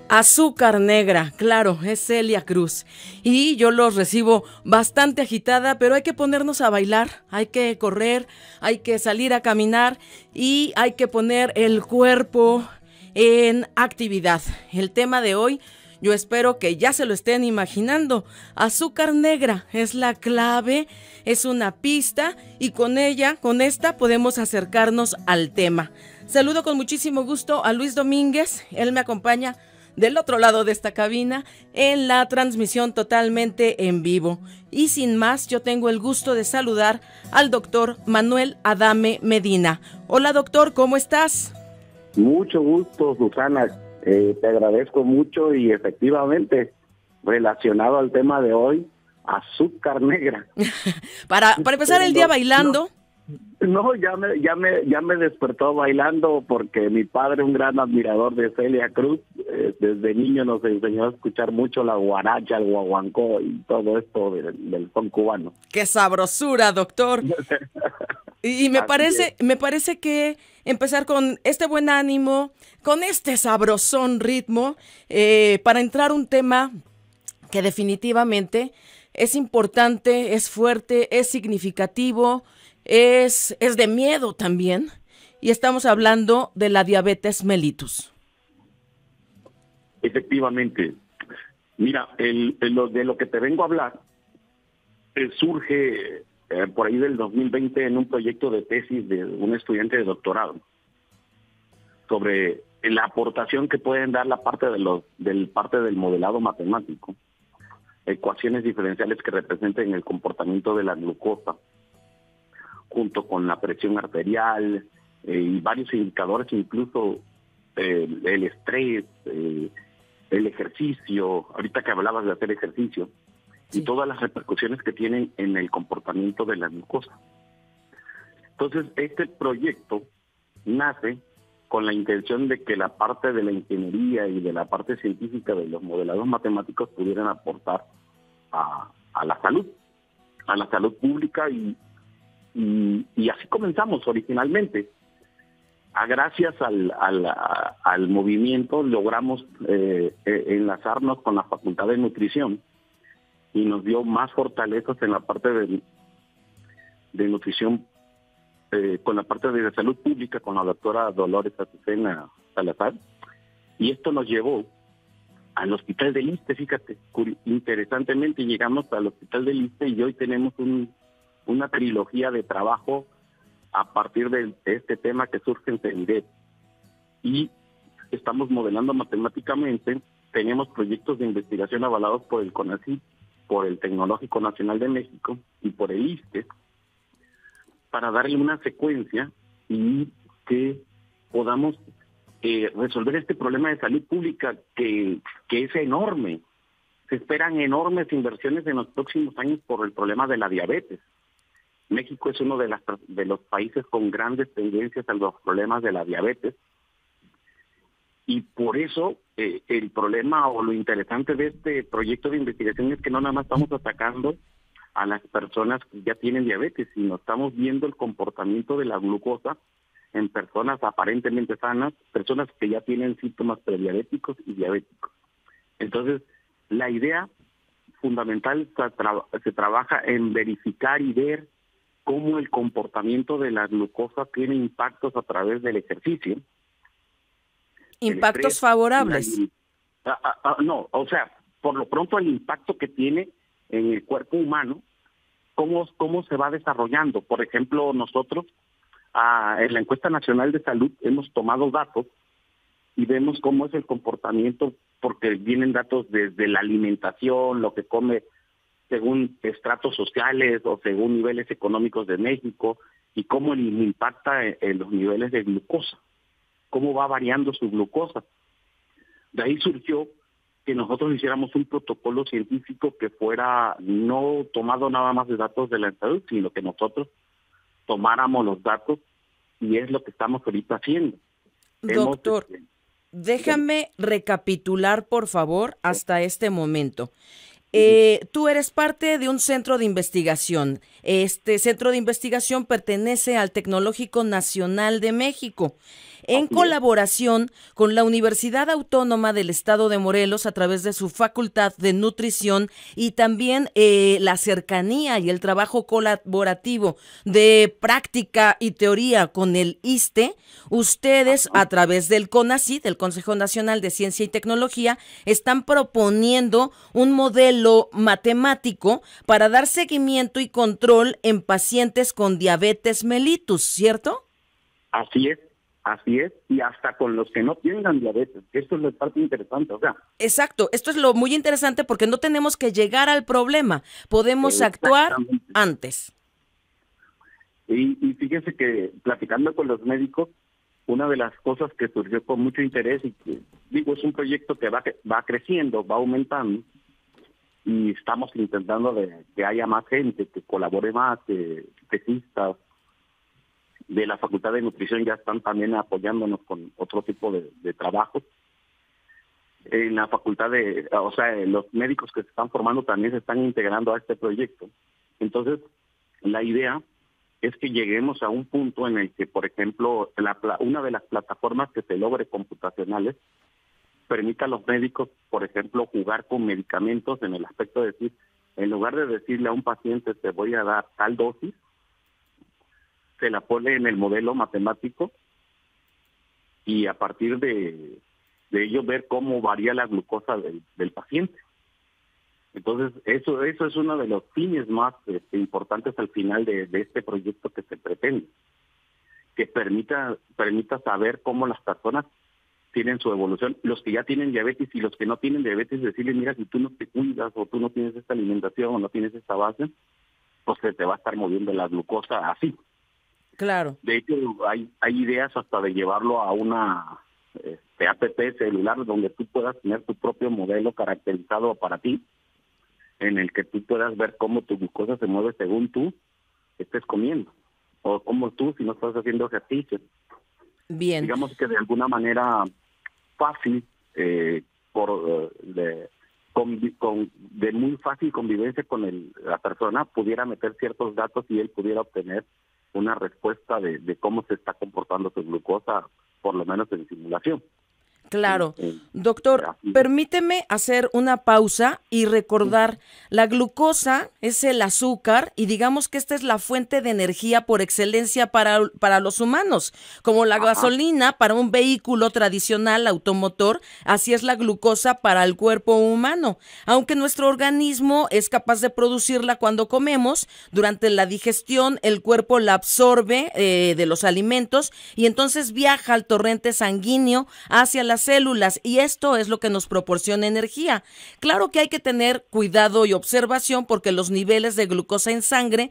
Azúcar negra, claro, es Celia Cruz. Y yo los recibo bastante agitada, pero hay que ponernos a bailar, hay que correr, hay que salir a caminar y hay que poner el cuerpo en actividad. El tema de hoy, yo espero que ya se lo estén imaginando. Azúcar negra es la clave, es una pista y con ella, con esta, podemos acercarnos al tema. Saludo con muchísimo gusto a Luis Domínguez, él me acompaña del otro lado de esta cabina en la transmisión totalmente en vivo. Y sin más, yo tengo el gusto de saludar al doctor Manuel Adame Medina. Hola doctor, ¿cómo estás? Mucho gusto, Susana. Te agradezco mucho y efectivamente, relacionado al tema de hoy, azúcar negra. para empezar el día bailando. No, ya me despertó bailando porque mi padre, un gran admirador de Celia Cruz, desde niño nos enseñó a escuchar mucho la guaracha, el guaguancó y todo esto del son cubano. ¡Qué sabrosura, doctor! Y me parece que empezar con este buen ánimo, con este sabrosón ritmo, para entrar a un tema que definitivamente es importante, es fuerte, es significativo, es de miedo también, y estamos hablando de la diabetes mellitus. Efectivamente. Mira, de lo que te vengo a hablar surge por ahí del 2020 en un proyecto de tesis de un estudiante de doctorado sobre la aportación que pueden dar la parte del modelado matemático, ecuaciones diferenciales que representen el comportamiento de la glucosa, junto con la presión arterial y varios indicadores, incluso el estrés, el ejercicio, ahorita que hablabas de hacer ejercicio, sí, y todas las repercusiones que tienen en el comportamiento de la glucosa. Entonces, este proyecto nace con la intención de que la parte de la ingeniería y de la parte científica de los modelados matemáticos pudieran aportar a la salud pública y así comenzamos originalmente. Gracias al movimiento logramos enlazarnos con la Facultad de Nutrición y nos dio más fortalezas en la parte de nutrición, con la parte de salud pública, con la doctora Dolores Azucena Salazar, y esto nos llevó al Hospital del Iste. Fíjate, interesantemente llegamos al Hospital del Iste y hoy tenemos una trilogía de trabajo a partir de este tema que surge en CENIDET, y estamos modelando matemáticamente. Tenemos proyectos de investigación avalados por el CONACYT, por el Tecnológico Nacional de México y por el ISSSTE, para darle una secuencia y que podamos resolver este problema de salud pública que es enorme. Se esperan enormes inversiones en los próximos años por el problema de la diabetes. México es uno de los países con grandes tendencias a los problemas de la diabetes, y por eso el problema o lo interesante de este proyecto de investigación es que no nada más estamos atacando a las personas que ya tienen diabetes, sino estamos viendo el comportamiento de la glucosa en personas aparentemente sanas, personas que ya tienen síntomas prediabéticos y diabéticos. Entonces, la idea fundamental se trabaja en verificar y ver cómo el comportamiento de la glucosa tiene impactos a través del ejercicio. ¿Impactos favorables? No, o sea, por lo pronto el impacto que tiene en el cuerpo humano, cómo se va desarrollando. Por ejemplo, nosotros en la Encuesta Nacional de Salud hemos tomado datos y vemos cómo es el comportamiento, porque vienen datos desde la alimentación, lo que come según estratos sociales o según niveles económicos de México, y cómo impacta en los niveles de glucosa, cómo va variando su glucosa. De ahí surgió que nosotros hiciéramos un protocolo científico que fuera no tomado nada más de datos de la salud, sino que nosotros tomáramos los datos, y es lo que estamos ahorita haciendo. Doctor, déjame recapitular, por favor, hasta este momento. Tú eres parte de un centro de investigación. Este centro de investigación pertenece al Tecnológico Nacional de México. en colaboración con la Universidad Autónoma del Estado de Morelos a través de su Facultad de Nutrición y también la cercanía y el trabajo colaborativo de práctica y teoría con el ISSSTE, ustedes a través del CONACYT, el Consejo Nacional de Ciencia y Tecnología, están proponiendo un modelo matemático para dar seguimiento y control en pacientes con diabetes mellitus, ¿cierto? Así es, y hasta con los que no tengan diabetes, que esto es la parte interesante, o sea. Exacto, esto es lo muy interesante porque no tenemos que llegar al problema, podemos actuar antes. Y fíjense que platicando con los médicos, una de las cosas que surgió con mucho interés, y que digo, es un proyecto que va creciendo, va aumentando, y estamos intentando de que haya más gente, que colabore más, que especialistas de la Facultad de Nutrición ya están también apoyándonos con otro tipo de trabajo. En la facultad los médicos que se están formando también se están integrando a este proyecto. Entonces, la idea es que lleguemos a un punto en el que, por ejemplo, una de las plataformas que se logre computacionales permita a los médicos, por ejemplo, jugar con medicamentos en el aspecto de decir, en lugar de decirle a un paciente te voy a dar tal dosis, se la pone en el modelo matemático y a partir de ello ver cómo varía la glucosa del paciente. Entonces, eso es uno de los fines más importantes al final de este proyecto que se pretende, que permita saber cómo las personas tienen su evolución, los que ya tienen diabetes y los que no tienen diabetes, decirles, mira, si tú no te cuidas o tú no tienes esta alimentación o no tienes esta base, pues se te va a estar moviendo la glucosa así. Claro. De hecho, hay ideas hasta de llevarlo a una app celular donde tú puedas tener tu propio modelo caracterizado para ti, en el que tú puedas ver cómo tu glucosa se mueve según tú estés comiendo, o cómo tú, si no estás haciendo ejercicio. Bien. Digamos que de alguna manera fácil, de muy fácil convivencia con la persona, pudiera meter ciertos datos y él pudiera obtener una respuesta de cómo se está comportando su glucosa, por lo menos en simulación. Claro. Doctor, permíteme hacer una pausa y recordar, la glucosa es el azúcar y digamos que esta es la fuente de energía por excelencia para los humanos. Como la gasolina para un vehículo tradicional automotor, así es la glucosa para el cuerpo humano. Aunque nuestro organismo es capaz de producirla cuando comemos, durante la digestión el cuerpo la absorbe de los alimentos y entonces viaja al torrente sanguíneo hacia las células y esto es lo que nos proporciona energía. Claro que hay que tener cuidado y observación porque los niveles de glucosa en sangre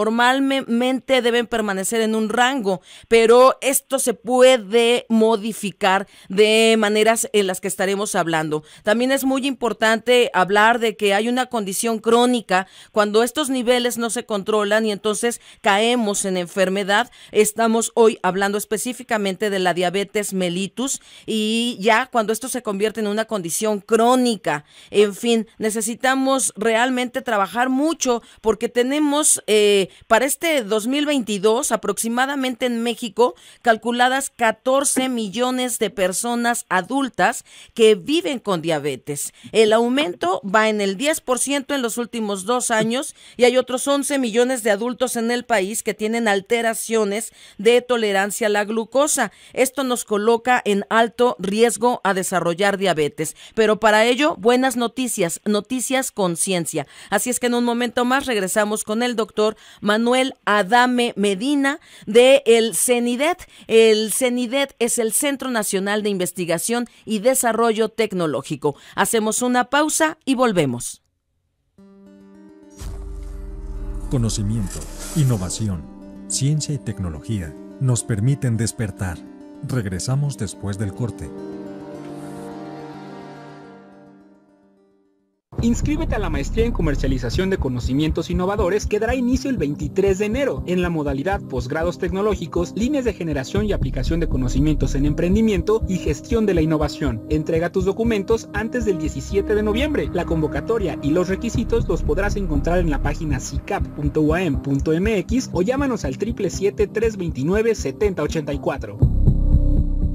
normalmente deben permanecer en un rango, pero esto se puede modificar de maneras en las que estaremos hablando. También es muy importante hablar de que hay una condición crónica cuando estos niveles no se controlan y entonces caemos en enfermedad. Estamos hoy hablando específicamente de la diabetes mellitus y ya cuando esto se convierte en una condición crónica. En fin, necesitamos realmente trabajar mucho porque tenemos para este 2022 aproximadamente en México calculadas 14 millones de personas adultas que viven con diabetes. El aumento va en el 10% en los últimos 2 años y hay otros 11 millones de adultos en el país que tienen alteraciones de tolerancia a la glucosa. Esto nos coloca en alto riesgo a desarrollar diabetes, pero para ello buenas noticias con ciencia. Así es que en un momento más regresamos con el doctor Manuel Adame Medina de el CENIDET. El CENIDET es el Centro Nacional de Investigación y Desarrollo Tecnológico. Hacemos una pausa y volvemos. Conocimiento, innovación, ciencia y tecnología nos permiten despertar. Regresamos después del corte. Inscríbete a la maestría en comercialización de conocimientos innovadores que dará inicio el 23 de enero en la modalidad posgrados tecnológicos, líneas de generación y aplicación de conocimientos en emprendimiento y gestión de la innovación. Entrega tus documentos antes del 17 de noviembre. La convocatoria y los requisitos los podrás encontrar en la página cicap.uam.mx o llámanos al 777-329-7084.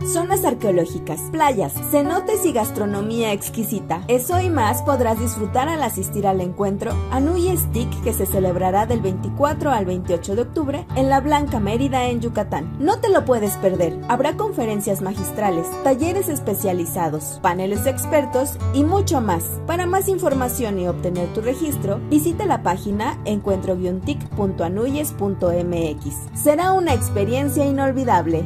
zonas arqueológicas, playas, cenotes y gastronomía exquisita. Eso y más podrás disfrutar al asistir al encuentro Anuy STIC, que se celebrará del 24 al 28 de octubre en La Blanca, Mérida, en Yucatán. No te lo puedes perder. Habrá conferencias magistrales, talleres especializados, paneles de expertos y mucho más. Para más información y obtener tu registro, visita la página encuentro-tic.anuyes.mx. Será una experiencia inolvidable.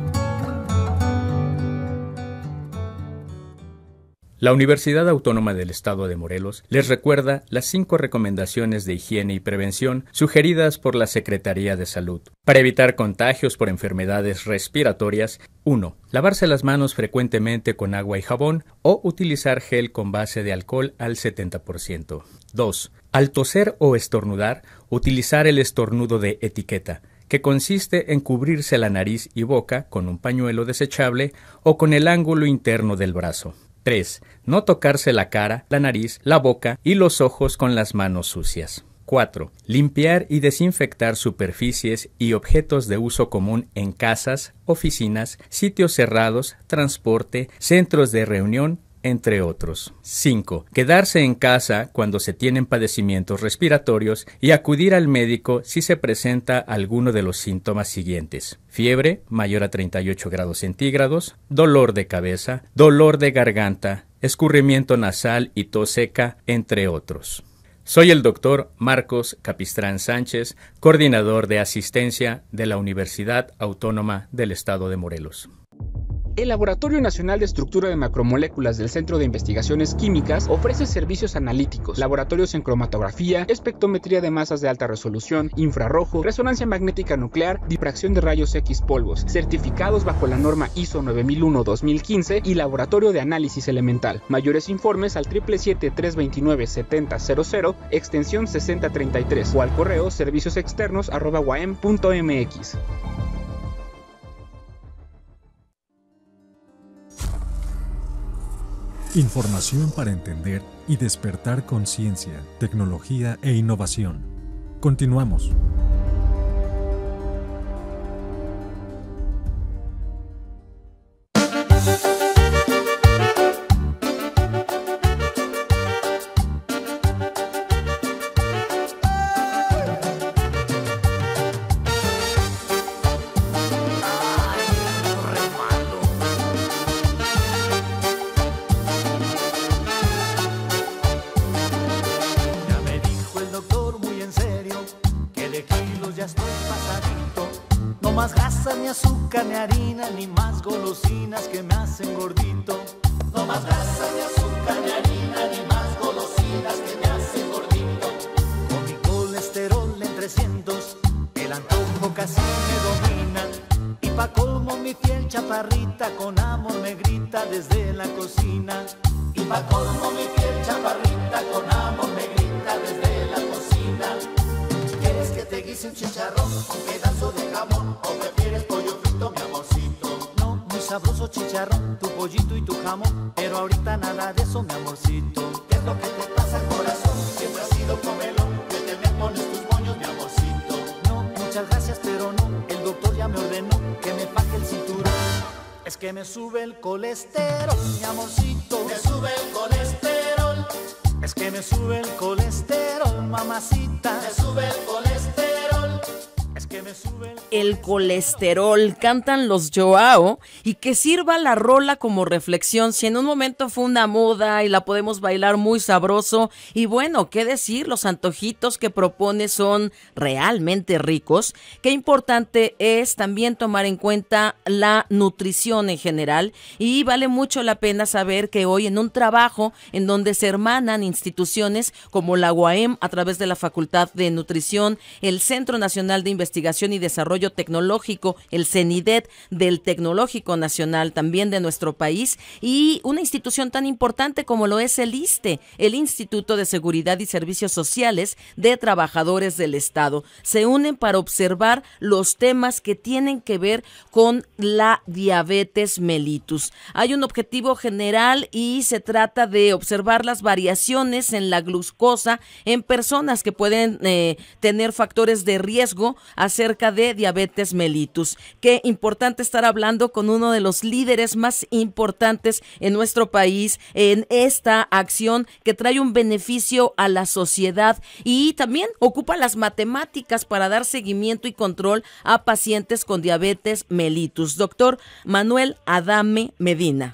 La Universidad Autónoma del Estado de Morelos les recuerda las 5 recomendaciones de higiene y prevención sugeridas por la Secretaría de Salud. Para evitar contagios por enfermedades respiratorias, 1. Lavarse las manos frecuentemente con agua y jabón o utilizar gel con base de alcohol al 70%. 2. Al toser o estornudar, utilizar el estornudo de etiqueta, que consiste en cubrirse la nariz y boca con un pañuelo desechable o con el ángulo interno del brazo. 3. No tocarse la cara, la nariz, la boca y los ojos con las manos sucias. 4. Limpiar y desinfectar superficies y objetos de uso común en casas, oficinas, sitios cerrados, transporte, centros de reunión, entre otros. 5. Quedarse en casa cuando se tienen padecimientos respiratorios y acudir al médico si se presenta alguno de los síntomas siguientes: fiebre mayor a 38 grados centígrados, dolor de cabeza, dolor de garganta, escurrimiento nasal y tos seca, entre otros. Soy el doctor Marcos Capistrán Sánchez, coordinador de asistencia de la Universidad Autónoma del Estado de Morelos. El Laboratorio Nacional de Estructura de Macromoléculas del Centro de Investigaciones Químicas ofrece servicios analíticos, laboratorios en cromatografía, espectrometría de masas de alta resolución, infrarrojo, resonancia magnética nuclear, difracción de rayos X polvos, certificados bajo la norma ISO 9001-2015 y laboratorio de análisis elemental. Mayores informes al 777-329-7000, extensión 6033 o al correo serviciosexternos@uam.mx. Información para entender y despertar conciencia, tecnología e innovación. Continuamos. Ni harina, ni más golosinas que me hacen gordito. No más grasa, ni azúcar, ni harina, ni más golosinas que me hacen gordito. Con mi colesterol en 300, el antojo casi me domina. Y pa' colmo mi fiel chaparrita con amor me grita desde la cocina. Y pa' colmo mi fiel chaparrita con amor me grita desde la cocina. ¿Quieres que te guise un chicharrón, un pedazo de jamón o prefieres pollo frito, mi amorcito? No, muy sabroso chicharrón, tu pollito y tu jamón, pero ahorita nada de eso, mi amorcito. ¿Qué es lo que te pasa, corazón? Siempre has sido comelón, que te me pones tus moños, mi amorcito. No, muchas gracias, pero no, el doctor ya me ordenó que me faje el cinturón. Es que me sube el colesterol, mi amorcito. Me sube el colesterol. Es que me sube el colesterol, mamacita. Me sube el colesterol. Es que me sube el colesterol, cantan los Joao, y que sirva la rola como reflexión. Si en un momento fue una moda y la podemos bailar muy sabroso, y bueno, qué decir, los antojitos que propone son realmente ricos. Qué importante es también tomar en cuenta la nutrición en general, y vale mucho la pena saber que hoy en un trabajo en donde se hermanan instituciones como la UAM a través de la Facultad de Nutrición, el Centro Nacional de Investigación y Desarrollo Tecnológico, el CENIDET del Tecnológico Nacional también de nuestro país, y una institución tan importante como lo es el ISSSTE, el Instituto de Seguridad y Servicios Sociales de Trabajadores del Estado. Se unen para observar los temas que tienen que ver con la diabetes mellitus. Hay un objetivo general y se trata de observar las variaciones en la glucosa en personas que pueden tener factores de riesgo, así acerca de diabetes mellitus. Qué importante estar hablando con uno de los líderes más importantes en nuestro país en esta acción que trae un beneficio a la sociedad y también ocupa las matemáticas para dar seguimiento y control a pacientes con diabetes mellitus. Doctor Manuel Adame Medina.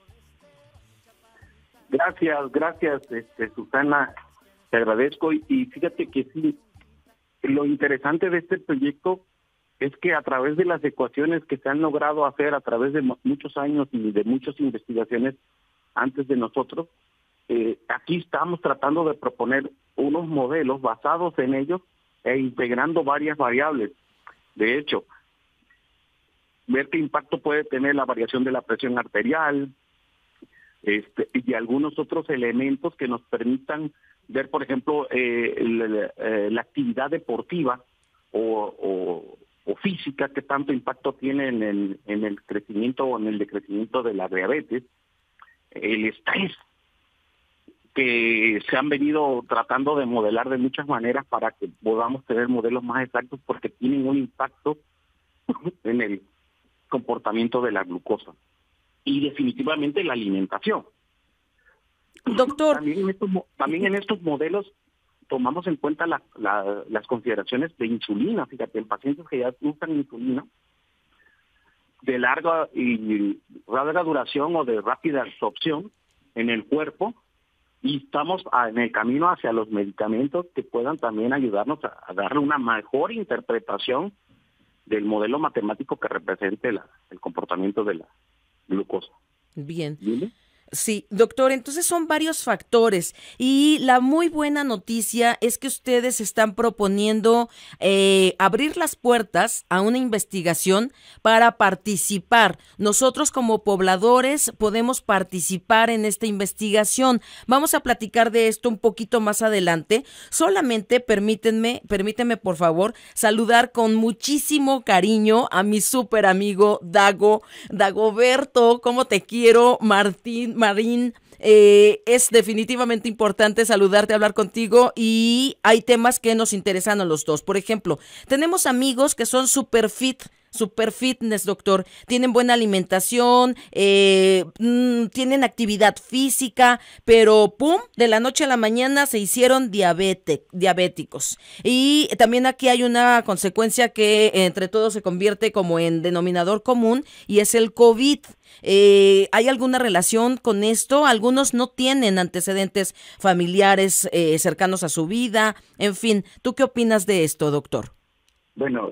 Gracias, Susana, te agradezco y fíjate que sí, lo interesante de este proyecto es que a través de las ecuaciones que se han logrado hacer a través de muchos años y de muchas investigaciones antes de nosotros, aquí estamos tratando de proponer unos modelos basados en ellos e integrando varias variables. De hecho, ver qué impacto puede tener la variación de la presión arterial, y algunos otros elementos que nos permitan ver, por ejemplo, la actividad deportiva o física, qué tanto impacto tiene en el crecimiento o en el decrecimiento de la diabetes, el estrés, que se han venido tratando de modelar de muchas maneras para que podamos tener modelos más exactos porque tienen un impacto en el comportamiento de la glucosa. Y definitivamente la alimentación. Doctor. También en estos modelos tomamos en cuenta las consideraciones de insulina. Fíjate, en pacientes que ya usan insulina de larga duración o de rápida absorción en el cuerpo, y estamos en el camino hacia los medicamentos que puedan también ayudarnos a darle una mejor interpretación del modelo matemático que represente el comportamiento de la glucosa. Bien. ¿Dime? Sí, doctor, entonces son varios factores y la muy buena noticia es que ustedes están proponiendo abrir las puertas a una investigación para participar. Nosotros como pobladores podemos participar en esta investigación. Vamos a platicar de esto un poquito más adelante. Solamente permíteme por favor saludar con muchísimo cariño a mi súper amigo Dagoberto. ¿Cómo te quiero, Marín? Es definitivamente importante saludarte, hablar contigo, y hay temas que nos interesan a los dos. Por ejemplo, tenemos amigos que son super fitness, doctor, tienen buena alimentación, tienen actividad física, pero ¡pum!, de la noche a la mañana se hicieron diabéticos. Y también aquí hay una consecuencia que entre todos se convierte como en denominador común, y es el COVID. ¿Hay alguna relación con esto? Algunos no tienen antecedentes familiares cercanos a su vida. En fin, ¿tú qué opinas de esto, doctor? Bueno,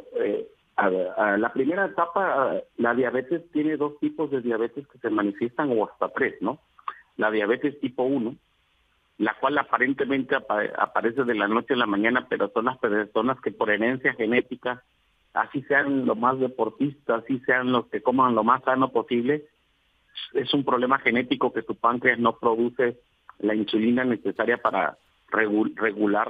a la primera etapa, la diabetes tiene dos tipos de diabetes que se manifiestan, o hasta tres, ¿no? La diabetes tipo 1, la cual aparentemente aparece de la noche a la mañana, pero son las personas que por herencia genética, así sean los más deportistas, así sean los que coman lo más sano posible, es un problema genético que su páncreas no produce la insulina necesaria para regular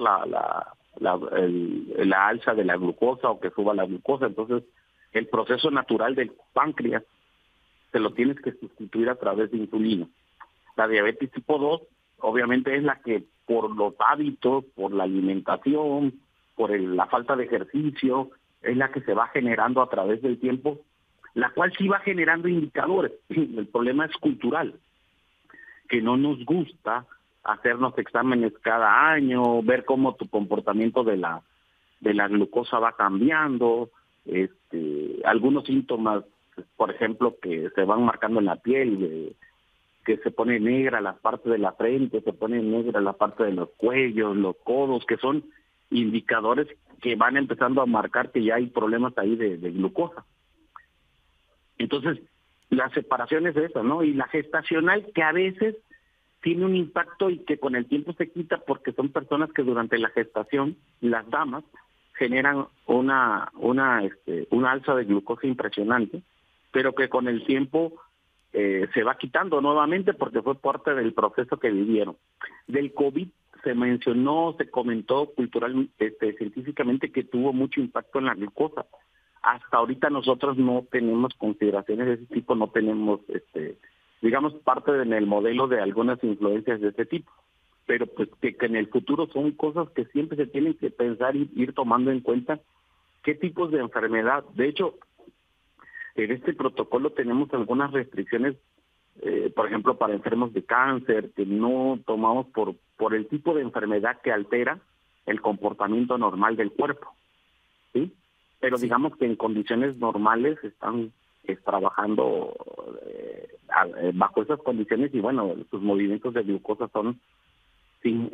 la alza de la glucosa o que suba la glucosa. Entonces, el proceso natural del páncreas te lo tienes que sustituir a través de insulina. La diabetes tipo 2, obviamente, es la que por los hábitos, por la alimentación, por la falta de ejercicio, es la que se va generando a través del tiempo, la cual sí va generando indicadores. El problema es cultural, que no nos gusta hacernos exámenes cada año, ver cómo tu comportamiento de la glucosa va cambiando, algunos síntomas, por ejemplo, que se van marcando en la piel, que se pone negra la parte de la frente, se pone negra la parte de los cuellos, los codos, que son indicadores que van empezando a marcar que ya hay problemas ahí de glucosa. Entonces, la separación es esa, ¿no? Y la gestacional, que a veces tiene un impacto y que con el tiempo se quita, porque son personas que durante la gestación, las damas, generan una alza de glucosa impresionante, pero que con el tiempo se va quitando nuevamente porque fue parte del proceso que vivieron. Del COVID se mencionó, se comentó culturalmente, científicamente, que tuvo mucho impacto en la glucosa. Hasta ahorita nosotros no tenemos consideraciones de ese tipo, no tenemos, digamos, parte en el modelo de algunas influencias de ese tipo, pero pues que en el futuro son cosas que siempre se tienen que pensar y ir tomando en cuenta, qué tipos de enfermedad. De hecho, en este protocolo tenemos algunas restricciones, por ejemplo, para enfermos de cáncer, que no tomamos por el tipo de enfermedad que altera el comportamiento normal del cuerpo, ¿sí? Pero digamos que en condiciones normales están trabajando bajo esas condiciones, y bueno, sus movimientos de glucosa son sin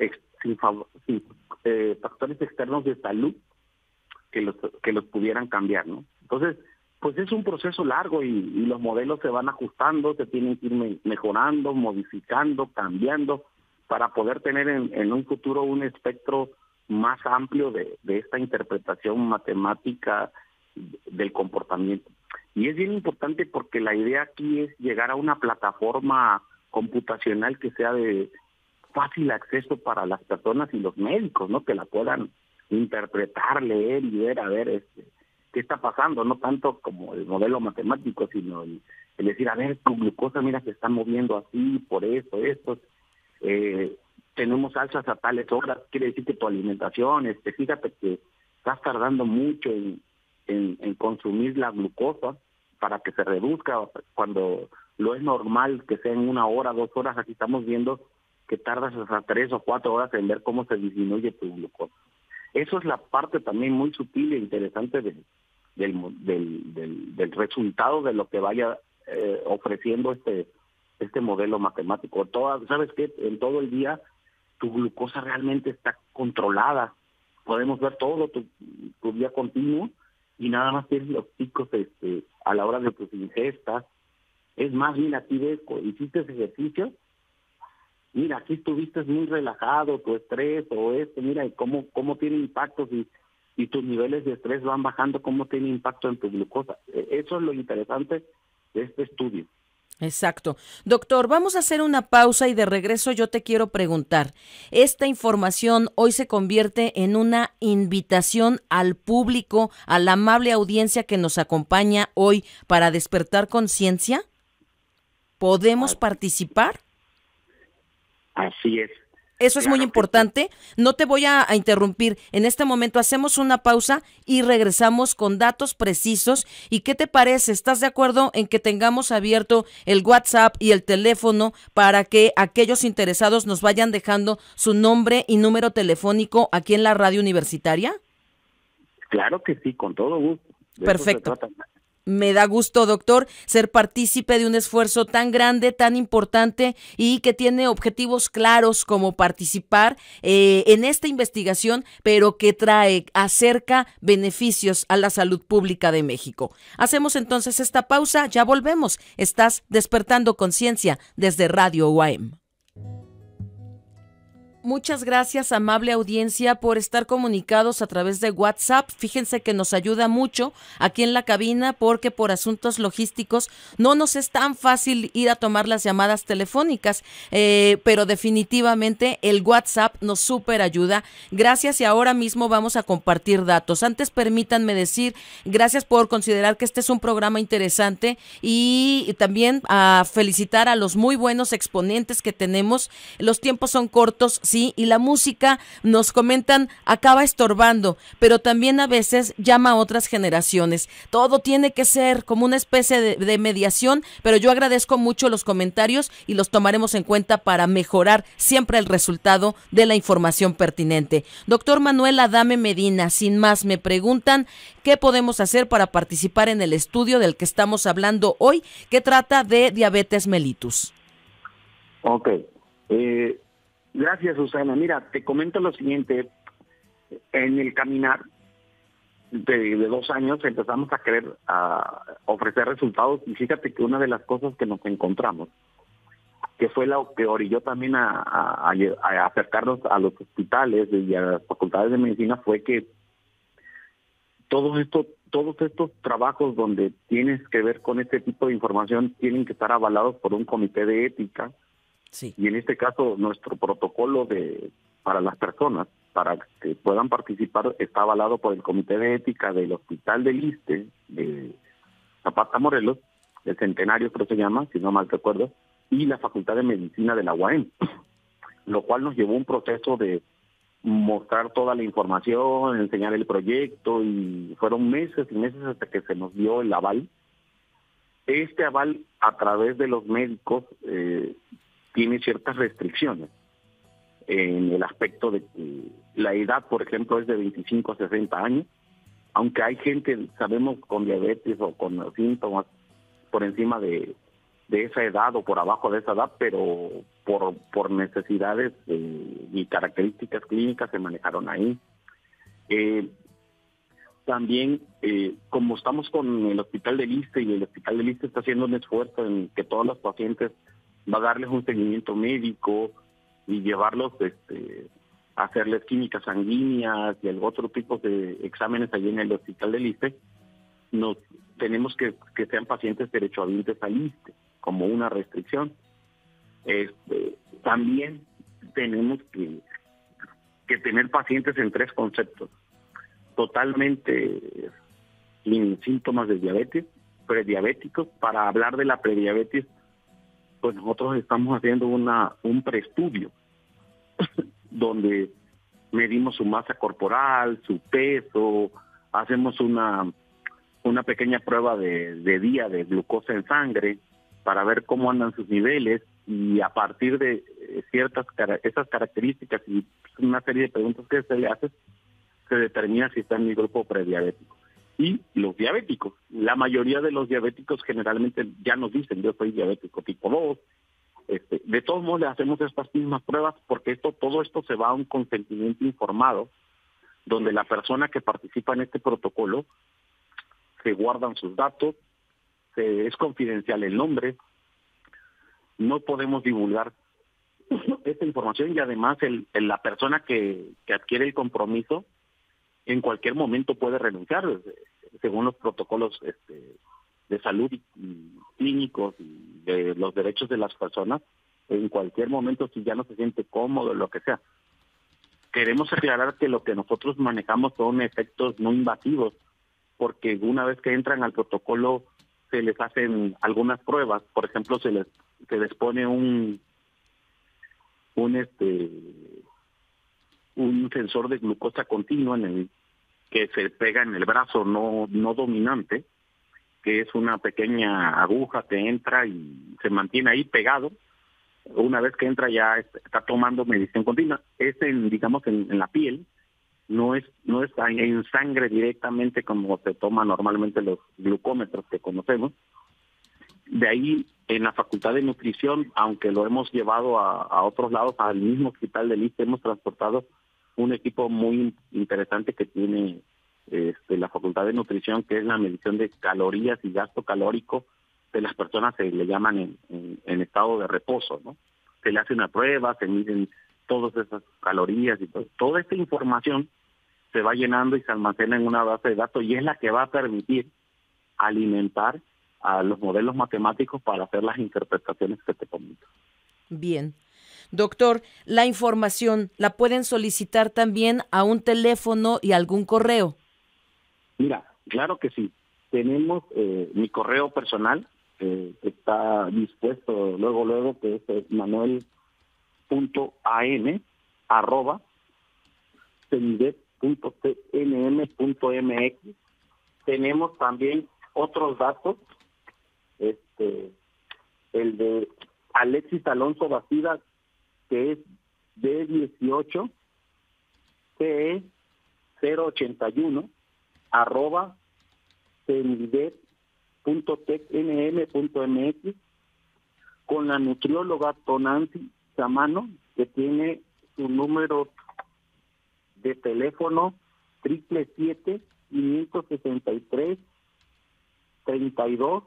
factores externos de salud que los pudieran cambiar, ¿no? Entonces, pues es un proceso largo, y los modelos se van ajustando, se tienen que ir mejorando, modificando, cambiando, para poder tener en un futuro un espectro más amplio de esta interpretación matemática del comportamiento. Y es bien importante porque la idea aquí es llegar a una plataforma computacional que sea de fácil acceso para las personas y los médicos, ¿no? Que la puedan interpretar, leer y ver, a ver qué está pasando, no tanto como el modelo matemático, sino el decir, a ver, tu glucosa, mira, se está moviendo así, por esto, tenemos alzas a tales horas, quiere decir que tu alimentación, fíjate que estás tardando mucho en consumir la glucosa para que se reduzca, cuando lo es normal que sea en 1 hora, 2 horas, aquí estamos viendo que tardas hasta 3 o 4 horas en ver cómo se disminuye tu glucosa. Eso es la parte también muy sutil e interesante del resultado de lo que vaya ofreciendo este modelo matemático. ¿Sabes qué? En todo el día tu glucosa realmente está controlada. Podemos ver todo tu día continuo, y nada más tienes los picos a la hora de tus ingestas. Es más, mira, aquí ves, hiciste ese ejercicio, mira, aquí estuviste muy relajado, tu estrés o mira, y cómo tiene impacto y tus niveles de estrés van bajando, cómo tiene impacto en tu glucosa. Eso es lo interesante de este estudio. Exacto. Doctor, vamos a hacer una pausa y de regreso yo te quiero preguntar, ¿esta información hoy se convierte en una invitación al público, a la amable audiencia que nos acompaña hoy para despertar conciencia? ¿Podemos participar? Así es. Eso es muy importante. No te voy a interrumpir. En este momento hacemos una pausa y regresamos con datos precisos. ¿Y qué te parece? ¿Estás de acuerdo en que tengamos abierto el WhatsApp y el teléfono para que aquellos interesados nos vayan dejando su nombre y número telefónico aquí en la radio universitaria? Claro que sí, con todo gusto. Perfecto. Me da gusto, doctor, ser partícipe de un esfuerzo tan grande, tan importante y que tiene objetivos claros como participar en esta investigación, pero que acerca beneficios a la salud pública de México. Hacemos entonces esta pausa, ya volvemos. Estás despertando conciencia desde Radio UAM. Muchas gracias, amable audiencia, por estar comunicados a través de WhatsApp. Fíjense que nos ayuda mucho aquí en la cabina porque por asuntos logísticos no nos es tan fácil ir a tomar las llamadas telefónicas, pero definitivamente el WhatsApp nos súper ayuda. Gracias, y ahora mismo vamos a compartir datos. Antes permítanme decir gracias por considerar que este es un programa interesante y también a felicitar a los muy buenos exponentes que tenemos. Los tiempos son cortos, sí, y la música, nos comentan, acaba estorbando, pero también a veces llama a otras generaciones. Todo tiene que ser como una especie de mediación, pero yo agradezco mucho los comentarios y los tomaremos en cuenta para mejorar siempre el resultado de la información pertinente. Doctor Manuel Adame Medina, sin más, me preguntan qué podemos hacer para participar en el estudio del que estamos hablando hoy, que trata de diabetes mellitus. Ok. Gracias, Susana. Mira, te comento lo siguiente. En el caminar de 2 años empezamos a querer ofrecer resultados, y fíjate que una de las cosas que nos encontramos, que fue lo que orilló también a acercarnos a los hospitales y a las facultades de medicina, fue que todos estos trabajos donde tienes que ver con este tipo de información tienen que estar avalados por un comité de ética. Sí. Y en este caso nuestro protocolo para las personas, para que puedan participar, está avalado por el comité de ética del Hospital del Iste de Zapata Morelos, el Centenario creo que se llama, si no mal recuerdo, y la Facultad de Medicina de la UAM, lo cual nos llevó un proceso de mostrar toda la información, enseñar el proyecto, y fueron meses y meses hasta que se nos dio el aval. Este aval, a través de los médicos, tiene ciertas restricciones en el aspecto de que la edad, por ejemplo, es de 25 a 60 años, aunque hay gente, sabemos, con diabetes o con síntomas por encima de esa edad o por abajo de esa edad, pero por necesidades y características clínicas se manejaron ahí. También, como estamos con el Hospital del Iste, y el Hospital del Iste está haciendo un esfuerzo en que todos los pacientes va a darles un seguimiento médico y llevarlos a hacerles químicas sanguíneas y otro tipo de exámenes allí en el Hospital del Iste, tenemos que sean pacientes derechohabientes al Iste, como una restricción. También tenemos que tener pacientes en 3 conceptos: totalmente sin síntomas de diabetes, prediabéticos. Para hablar de la prediabetes, pues nosotros estamos haciendo un preestudio donde medimos su masa corporal, su peso, hacemos una pequeña prueba de día de glucosa en sangre para ver cómo andan sus niveles, y a partir de esas características y una serie de preguntas que se le hace, se determina si está en el grupo prediabético. Y los diabéticos, la mayoría de los diabéticos generalmente ya nos dicen: yo soy diabético tipo 2. De todos modos le hacemos estas mismas pruebas, porque todo esto se va a un consentimiento informado, donde la persona que participa en este protocolo se guardan sus datos, es confidencial el nombre, no podemos divulgar esta información, y además la persona que adquiere el compromiso en cualquier momento puede renunciar, según los protocolos de salud y clínicos y de los derechos de las personas. En cualquier momento, si ya no se siente cómodo, lo que sea. Queremos aclarar que lo que nosotros manejamos son efectos no invasivos, porque una vez que entran al protocolo se les hacen algunas pruebas. Por ejemplo, se les pone un sensor de glucosa continua que se pega en el brazo no dominante, que es una pequeña aguja que entra y se mantiene ahí pegado. Una vez que entra ya está tomando medición continua. Es digamos en la piel, no es en sangre directamente como se toma normalmente los glucómetros que conocemos. De ahí, en la Facultad de Nutrición, aunque lo hemos llevado a otros lados, al mismo Hospital del Iste, hemos transportado un equipo muy interesante que tiene la Facultad de Nutrición, que es la medición de calorías y gasto calórico de las personas que le llaman en estado de reposo, ¿no? Se le hace una prueba, se miden todas esas calorías y toda esta información se va llenando y se almacena en una base de datos, y es la que va a permitir alimentar a los modelos matemáticos para hacer las interpretaciones que te comento. Bien. Doctor, la información la pueden solicitar también a un teléfono y algún correo. Mira, claro que sí. Tenemos mi correo personal, está dispuesto luego, que es manuel.an@cenidet.cnm.mx. Tenemos también otros datos, el de Alexis Alonso Bastida, que es D18 CE 081 @cenidet.tecnm.mx, con la nutrióloga Tonancy Samano, que tiene su número de teléfono 777-563-3212.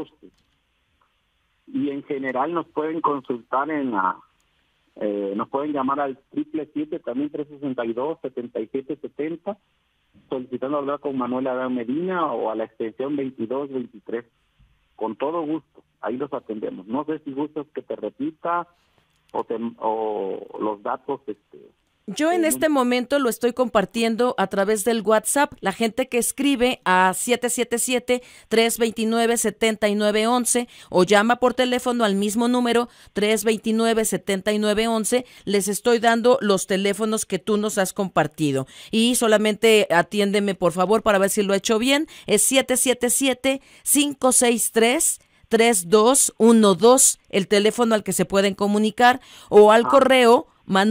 Y en general nos pueden consultar nos pueden llamar al 777 también 362-7770, solicitando hablar con Manuel Adán Medina, o a la extensión 2223. Con todo gusto, ahí los atendemos. No sé si gustas que te repita o los datos Yo en este momento lo estoy compartiendo a través del WhatsApp. La gente que escribe a 777-329-7911 o llama por teléfono al mismo número 329-7911, les estoy dando los teléfonos que tú nos has compartido. Y solamente atiéndeme, por favor, para ver si lo he hecho bien. Es 777-563-3212, el teléfono al que se pueden comunicar, o al correo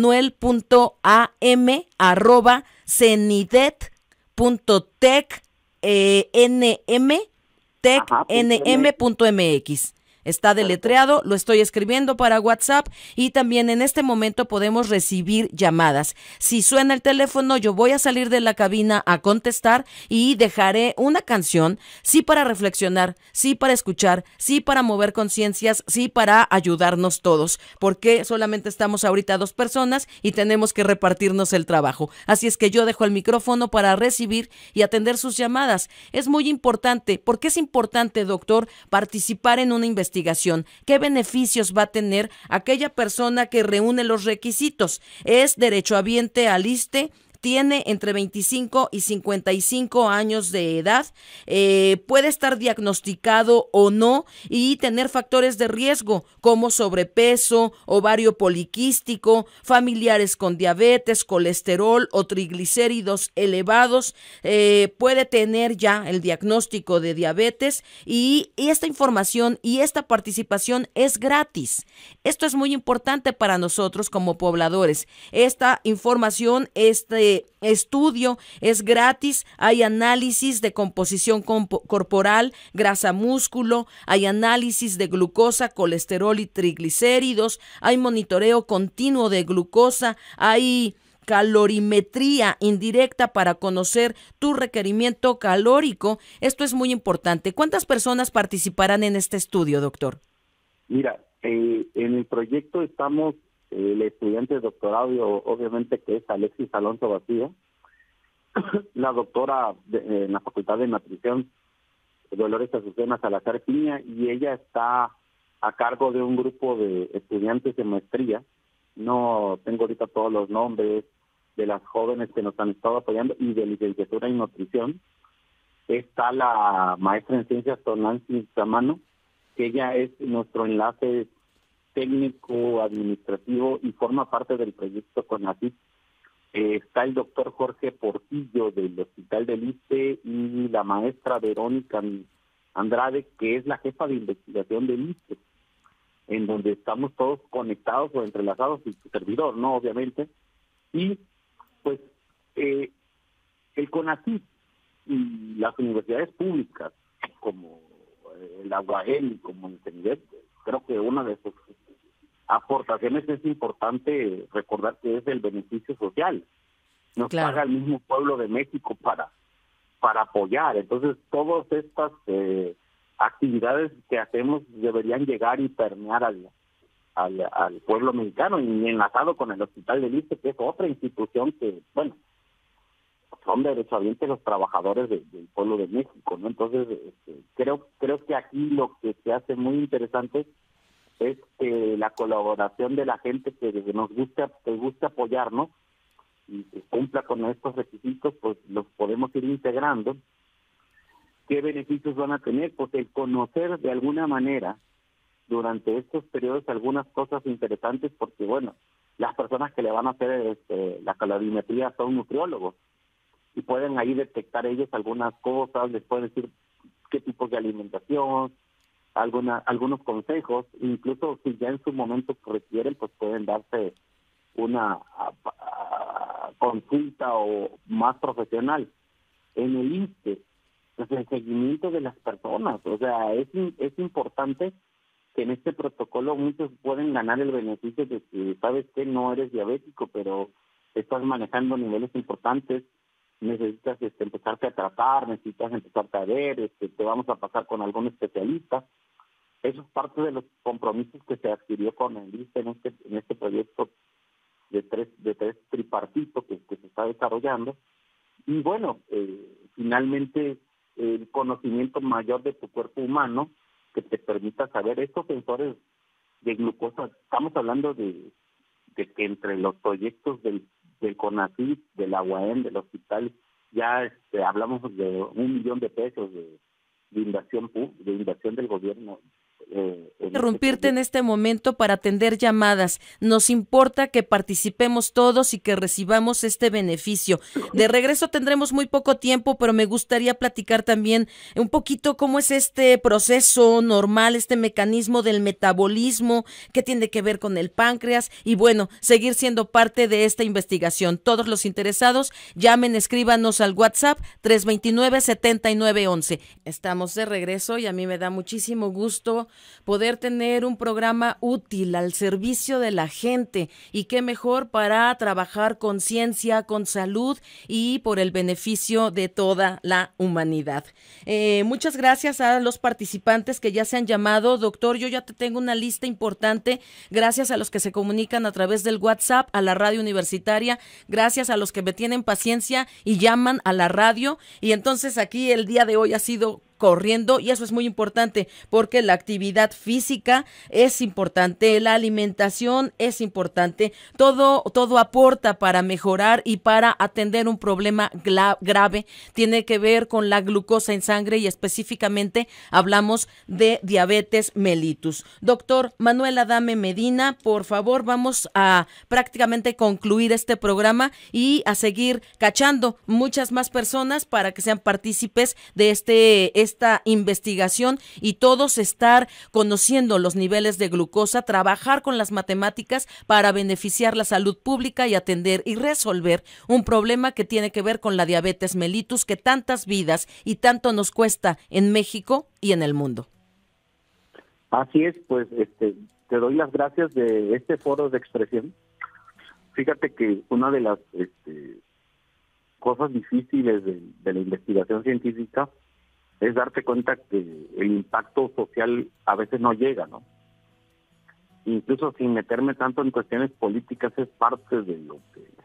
manuel.am@cenidec.tecnm.mx. Está deletreado, lo estoy escribiendo para WhatsApp y también en este momento podemos recibir llamadas. Si suena el teléfono, yo voy a salir de la cabina a contestar y dejaré una canción, sí para reflexionar, sí para escuchar, sí para mover conciencias, sí para ayudarnos todos, porque solamente estamos ahorita 2 personas y tenemos que repartirnos el trabajo. Así es que yo dejo el micrófono para recibir y atender sus llamadas. Es muy importante. ¿Por qué es importante, doctor, participar en una investigación? ¿Qué beneficios va a tener aquella persona que reúne los requisitos? ¿Es derechohabiente al ISSSTE? Tiene entre 25 y 55 años de edad, puede estar diagnosticado o no y tener factores de riesgo como sobrepeso, ovario poliquístico, familiares con diabetes, colesterol o triglicéridos elevados, puede tener ya el diagnóstico de diabetes y esta información y esta participación es gratis. Esto es muy importante para nosotros como pobladores. Esta información, estudio es gratis, hay análisis de composición corporal, grasa músculo, hay análisis de glucosa, colesterol y triglicéridos, hay monitoreo continuo de glucosa, hay calorimetría indirecta para conocer tu requerimiento calórico. Esto es muy importante. ¿Cuántas personas participarán en este estudio, doctor? Mira, en el proyecto estamos el estudiante de doctorado, obviamente, que es Alexis Alonso Vacía, la doctora en la Facultad de Nutrición, Dolores Azucena Salazar Piña, y ella está a cargo de un grupo de estudiantes de maestría. No tengo ahorita todos los nombres de las jóvenes que nos han estado apoyando, y de licenciatura en nutrición. Está la maestra en ciencias Tonantzin Samano, que ella es nuestro enlace técnico, administrativo y forma parte del proyecto CONACYT. Está el doctor Jorge Portillo del Hospital del ISSSTE y la maestra Verónica Andrade, que es la jefa de investigación del ISSSTE, en donde estamos todos conectados o entrelazados, y su servidor, ¿no? Obviamente. Y pues el CONACYT y las universidades públicas, como la UAM y como el CENIDEC, creo que una de sus aportaciones es importante recordar que es el beneficio social. Nos paga el mismo pueblo de México para apoyar. Entonces, todas estas actividades que hacemos deberían llegar y permear al pueblo mexicano, y enlazado con el Hospital del ISSSTE, que es otra institución que, bueno, son derechohabientes los trabajadores del pueblo de México, ¿no? Entonces, creo que aquí lo que se hace muy interesante es la colaboración de la gente que nos gusta apoyarnos y que cumpla con estos requisitos, pues los podemos ir integrando. ¿Qué beneficios van a tener? Pues el conocer de alguna manera durante estos periodos algunas cosas interesantes, porque bueno, las personas que le van a hacer la calorimetría son nutriólogos y pueden ahí detectar ellos algunas cosas, les pueden decir qué tipos de alimentación, algunos consejos, incluso si ya en su momento requieren, pues pueden darse una consulta o más profesional. En el ISSSTE, pues el seguimiento de las personas, o sea, es importante que en este protocolo muchos pueden ganar el beneficio de que, sabes que no eres diabético, pero estás manejando niveles importantes, necesitas empezarte a tratar, necesitas empezarte a ver, te vamos a pasar con algún especialista. Eso es parte de los compromisos que se adquirió con el ISSSTE en este proyecto de tres tripartitos que se está desarrollando. Y bueno, finalmente el conocimiento mayor de tu cuerpo humano que te permita saber estos sensores de glucosa. Estamos hablando de que entre los proyectos del del CONACYT, de la UAM, del hospital, ya hablamos de 1 millón de pesos de inversión del gobierno. Interrumpirte en este momento para atender llamadas. Nos importa que participemos todos y que recibamos este beneficio. De regreso tendremos muy poco tiempo, pero me gustaría platicar también un poquito cómo es este proceso normal, este mecanismo del metabolismo, qué tiene que ver con el páncreas y bueno, seguir siendo parte de esta investigación. Todos los interesados, llamen, escríbanos al WhatsApp 329-7911. Estamos de regreso y a mí me da muchísimo gusto poder tener un programa útil al servicio de la gente y qué mejor para trabajar con ciencia, con salud y por el beneficio de toda la humanidad. Muchas gracias a los participantes que ya se han llamado. Doctor, yo ya te tengo una lista importante. Gracias a los que se comunican a través del WhatsApp, a la radio universitaria. Gracias a los que me tienen paciencia y llaman a la radio. Y entonces aquí el día de hoy ha sido corriendo y eso es muy importante porque la actividad física es importante, la alimentación es importante, todo aporta para mejorar y para atender un problema grave, tiene que ver con la glucosa en sangre y específicamente hablamos de diabetes mellitus. Doctor Manuel Adame Medina, por favor, vamos a prácticamente concluir este programa y a seguir cachando muchas más personas para que sean partícipes de esta investigación y todos estar conociendo los niveles de glucosa, trabajar con las matemáticas para beneficiar la salud pública y atender y resolver un problema que tiene que ver con la diabetes mellitus que tantas vidas y tanto nos cuesta en México y en el mundo. Así es, pues te doy las gracias de este foro de expresión. Fíjate que una de las cosas difíciles de la investigación científica es darte cuenta que el impacto social a veces no llega, ¿no? Incluso sin meterme tanto en cuestiones políticas, es parte de lo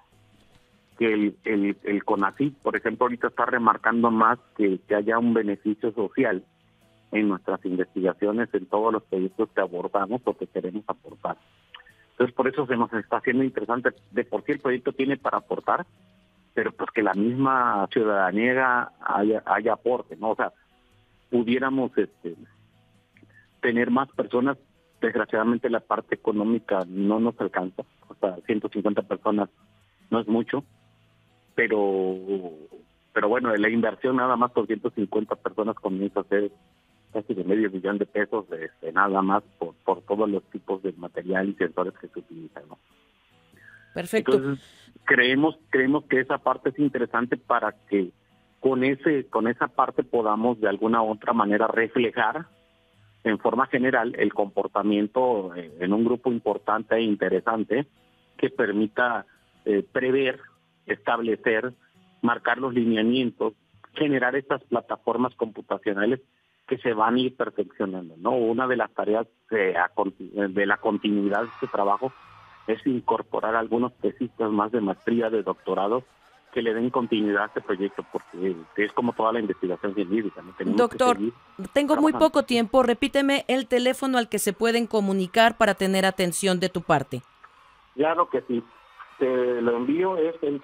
que el CONACYT, por ejemplo, ahorita está remarcando más que haya un beneficio social en nuestras investigaciones, en todos los proyectos que abordamos o que queremos aportar. Entonces, por eso se nos está haciendo interesante. De por sí el proyecto tiene para aportar, pero pues que la misma ciudadanía haya aporte, ¿no? O sea, pudiéramos tener más personas. Desgraciadamente la parte económica no nos alcanza, o sea, 150 personas no es mucho, pero bueno, la inversión nada más por 150 personas comienza a ser casi de $500 million de pesos, nada más por todos los tipos de material y sensores que se utilizan, ¿no? Perfecto. Entonces, creemos que esa parte es interesante para que con esa parte podamos de alguna u otra manera reflejar en forma general el comportamiento en un grupo importante e interesante que permita prever, establecer, marcar los lineamientos, generar estas plataformas computacionales que se van a ir perfeccionando, ¿no? Una de las tareas de la continuidad de este trabajo es incorporar algunos tesistas más de maestría, de doctorado, que le den continuidad a este proyecto, porque es como toda la investigación científica, ¿no? Doctor, tengo muy poco tiempo, repíteme el teléfono al que se pueden comunicar para tener atención de tu parte. Claro que sí, te lo envío, es el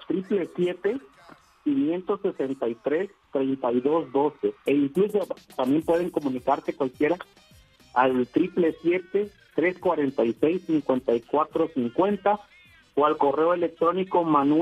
777-563-3212, e incluso también pueden comunicarse cualquiera al 777-346-5450 o al correo electrónico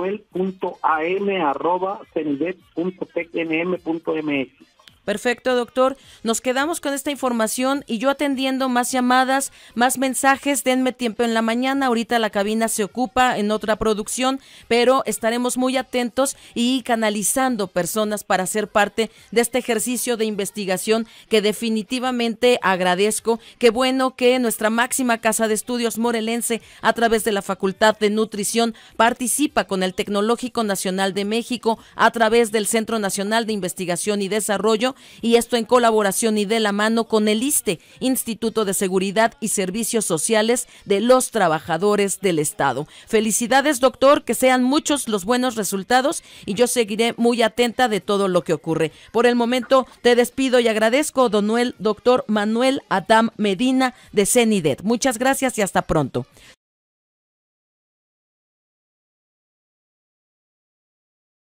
manuel.am@cenidet.tecnm.mx. Perfecto, doctor. Nos quedamos con esta información y yo atendiendo más llamadas, más mensajes. Denme tiempo en la mañana. Ahorita la cabina se ocupa en otra producción, pero estaremos muy atentos y canalizando personas para ser parte de este ejercicio de investigación que definitivamente agradezco. Qué bueno que nuestra máxima casa de estudios morelense, a través de la Facultad de Nutrición, participa con el Tecnológico Nacional de México, a través del Centro Nacional de Investigación y Desarrollo, y esto en colaboración y de la mano con el ISSSTE, Instituto de Seguridad y Servicios Sociales de los Trabajadores del Estado. Felicidades, doctor, que sean muchos los buenos resultados y yo seguiré muy atenta de todo lo que ocurre. Por el momento te despido y agradezco, doctor Manuel Adame Medina de CENIDET. Muchas gracias y hasta pronto.